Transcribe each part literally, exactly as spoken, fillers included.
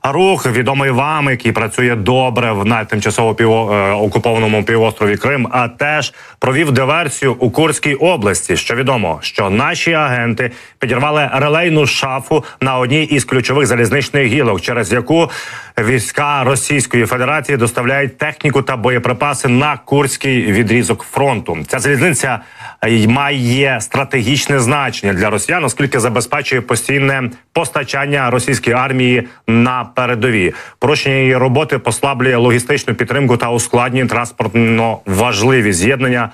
рух, відомий вам, який працює добре на тимчасово піво, е, окупованому півострові Крим, а теж провів диверсію у Курській області. Що відомо, що наші агенти підірвали релейну шафу на одній із ключових залізничних гілок, через яку війська Російської Федерації доставляють техніку та боєприпаси на Курський відрізок фронту. Ця залізниця має стратегічне значення для росіян, оскільки забезпечує постійне постачання російської армії на передові. Порушення її роботи послаблює логістичну підтримку та ускладнює транспортно важливі з'єднання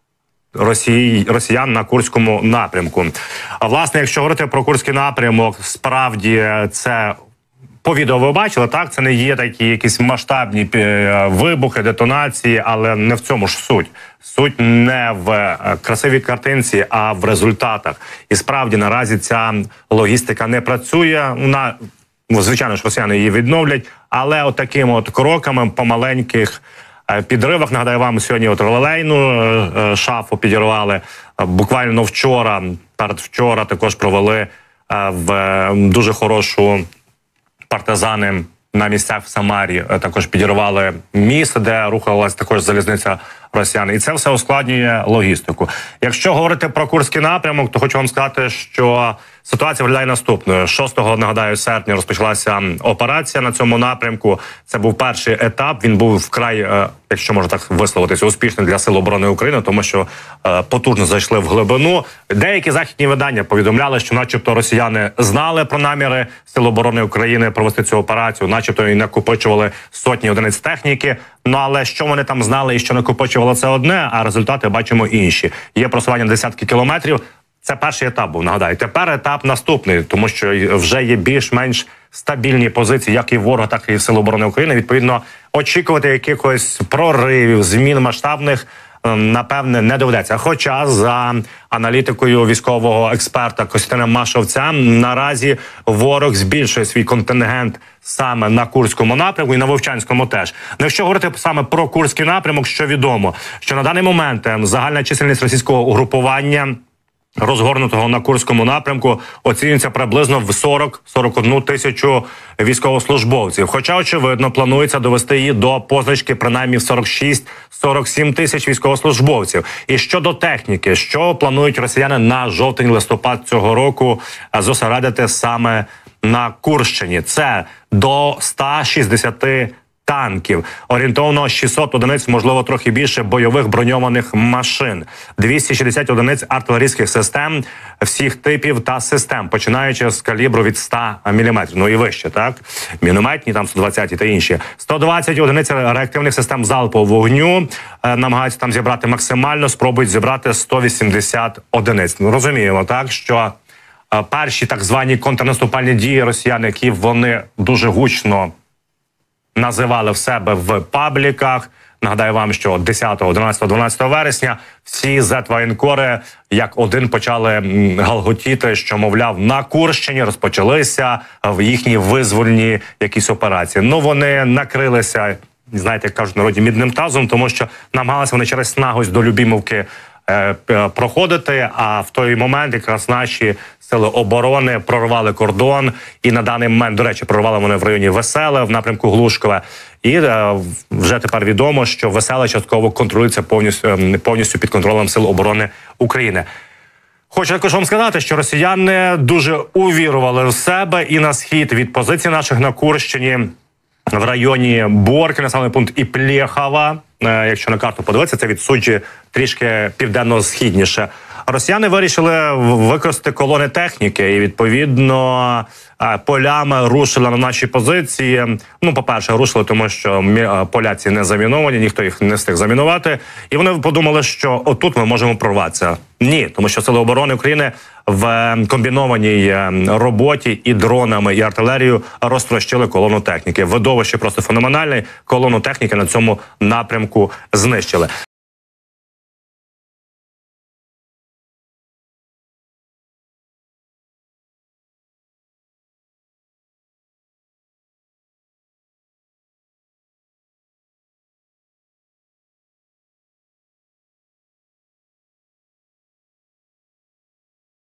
Росії, росіян на Курському напрямку. А власне, якщо говорити про Курський напрямок, справді це по відео ви бачили, так? Це не є такі якісь масштабні вибухи, детонації, але не в цьому ж суть. Суть не в красивій картинці, а в результатах. І справді наразі ця логістика не працює. Вона, звичайно ж, росіяни її відновлять, але от такими от кроками по маленьких підривах, нагадаю вам, сьогодні от релейну шафу підірвали. Буквально вчора, передвчора також провели в дуже хорошу партизани на місцях в Самарі, також підірвали міст, де рухалась також залізниця росіян. І це все ускладнює логістику. Якщо говорити про Курський напрямок, то хочу вам сказати, що ситуація виглядає наступною. шостого, нагадаю, серпня розпочалася операція на цьому напрямку. Це був перший етап. Він був вкрай, якщо можна так висловитися, успішний для Сил оборони України, тому що потужно зайшли в глибину. Деякі західні видання повідомляли, що начебто росіяни знали про наміри Сил оборони України провести цю операцію, начебто і накопичували сотні одиниць техніки. Ну, але що вони там знали і що накопичували, це одне, а результати бачимо інші. Є просування десятки кілометрів. Це перший етап був, нагадаю. Тепер етап наступний, тому що вже є більш-менш стабільні позиції, як і ворога, так і Сил оборони України. Відповідно, очікувати якихось проривів, змін масштабних, напевне, не доведеться. Хоча за аналітикою військового експерта Костянтина Машовця наразі ворог збільшує свій контингент саме на Курському напрямку і на Вовчанському теж. Ну, якщо говорити саме про Курський напрямок, що відомо, що на даний момент загальна чисельність російського угрупування, розгорнутого на Курському напрямку, оцінюється приблизно в сорок-сорок одну тисячу військовослужбовців. Хоча, очевидно, планується довести її до позначки принаймні в сорок шість - сорок сім тисяч військовослужбовців. І щодо техніки, що планують росіяни на жовтень-листопад цього року зосередити саме на Курщині? Це до ста шістдесяти танків, орієнтовно шістсот одиниць, можливо, трохи більше бойових броньованих машин, двісті шістдесят одиниць артилерійських систем всіх типів та систем, починаючи з калібру від ста міліметрів, ну і вище, так? Мінометні, там сто двадцяті та інші. сто двадцять одиниць реактивних систем залпового вогню, е, намагаються там зібрати максимально, спробують зібрати сто вісімдесят одиниць. Ну, розуміємо, так, що е, перші так звані контрнаступальні дії росіян, які вони дуже гучно називали в себе в пабліках. Нагадаю вам, що десятого, одинадцятого, дванадцятого вересня всі зет-воєнкори як один почали галготіти, що, мовляв, на Курщині розпочалися в їхні визвольні якісь операції. Ну, вони накрилися, знаєте, як кажуть в народі, мідним тазом, тому що намагалися вони через снагость до Любімовки е, проходити, а в той момент якраз наші Сили оборони прорвали кордон, і на даний момент, до речі, прорвали вони в районі Веселе, в напрямку Глушкове. І е, вже тепер відомо, що Веселе частково контролюється повністю, повністю під контролем Сил оборони України. Хочу також вам сказати, що росіяни дуже увірували в себе і на схід від позицій наших на Курщині, в районі Борки, населений пункт, і Плєхова. Е, якщо на карту подивитися, це від Суджі трішки південно-східніше. Росіяни вирішили використати колони техніки і, відповідно, полями рушили на наші позиції. Ну, по-перше, рушили, тому що поляці не заміновані, ніхто їх не встиг замінувати. І вони подумали, що отут ми можемо прорватися. Ні, тому що Сили оборони України в комбінованій роботі і дронами, і артилерією розтрощили колону техніки. Видовище просто феноменальне. Колону техніки на цьому напрямку знищили.